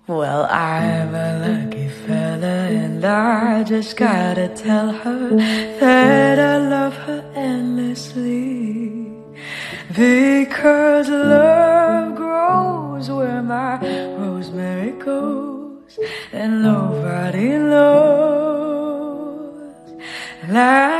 Well, I'm a lucky fella, and I just gotta tell her that I love her endlessly. Because love grows where my rosemary goes, and nobody knows. And